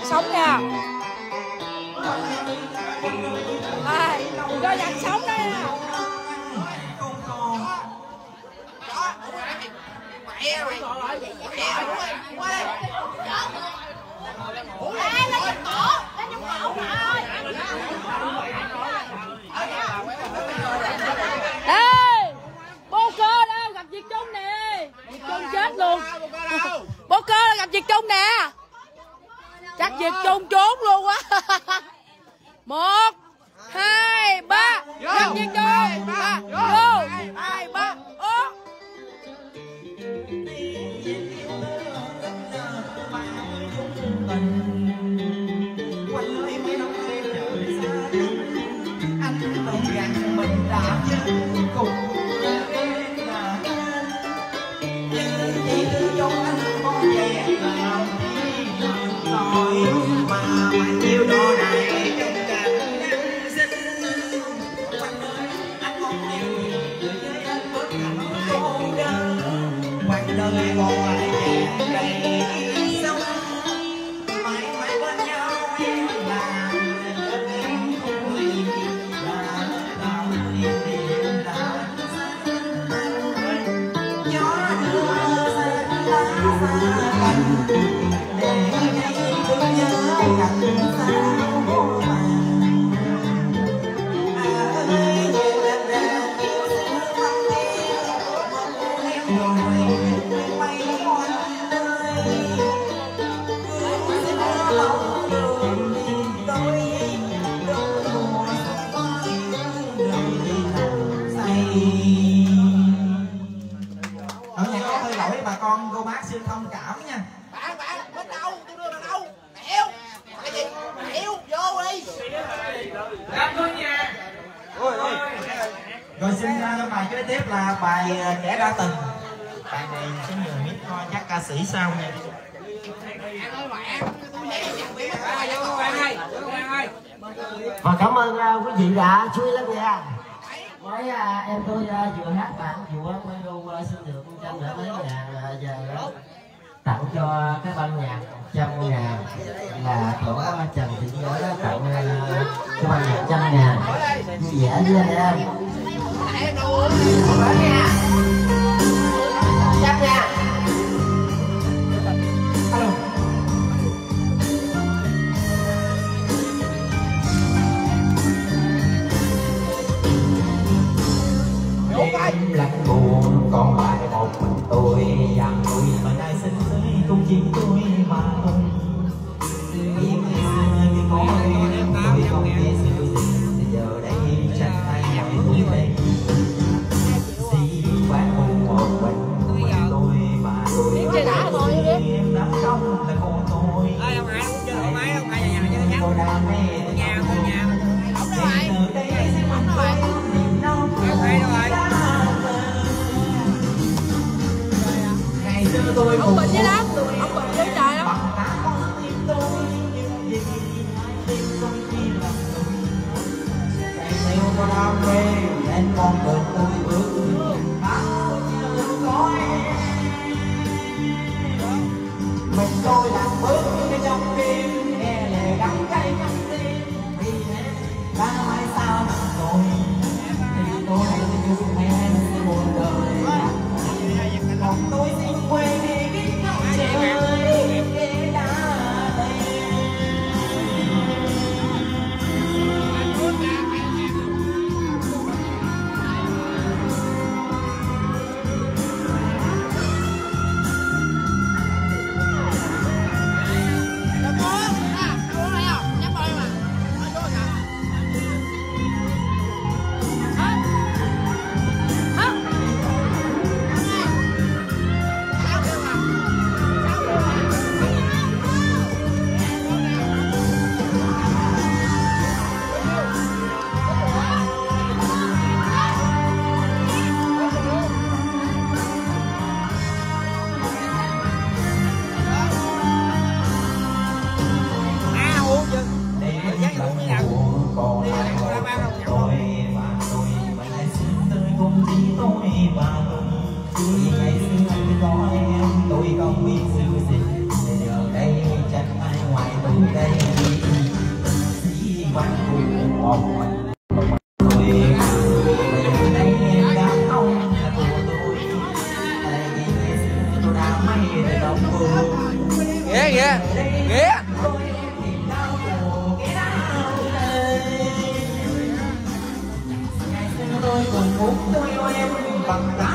sống nha. Cho nhạc sống đó nha. Đây, bô cơ đâu gặp Việt Trung nè. Việt Trung chết luôn. Bô cơ gặp Việt Trung nè. Chắc Việt Trung trốn luôn quá. 1, 2, 3. Gặp Việt Trung. Vô. 2, 3. Rồi xin bài kế tiếp là bài Kẻ Đã Từng. Bài này xin nhường mic thôi, chắc ca sĩ sau nha. Và cảm ơn quý vị đã chú ý lắng nghe. Với em tôi vừa hát bạn vừa Melo xin được 100 mấy ngàn về tặng cho cái ban nhạc 100.000 là của Trần Thị Nhớ đó, tặng cái ban nhạc 100.000 vui vẻ với anh em. Chắc nha. Đêm lạnh buồn còn lại một mình tôi, dàn tôi mà ai xin tới cũng chỉ tôi mà thôi. Vì ngày xưa như có tôi không nghe sự gì, giờ đây chẳng ai hỏi tôi đây. Chỉ quán cùng một mình tôi mà tôi em đắm trong là con tôi. Tôi đam mê từ đây sẽ mạnh tôi niềm đau ông bệnh với lắm, ông bệnh với trời lắm. Nên con đường tôi bước bao nhiêu có mình tôi làm bước cái trong phim nghe lời đắng cay trong tim vì ba mai sao rồi thì tôi yêu em một đời còn tôi xin quên đi biết ngóng trời kể đã một mình tôi đây em đã không là của tôi tại vì ngày xưa tôi đã mấy đời đau buồn ghê ghê ghê tôi còn muốn tôi yêu em bằng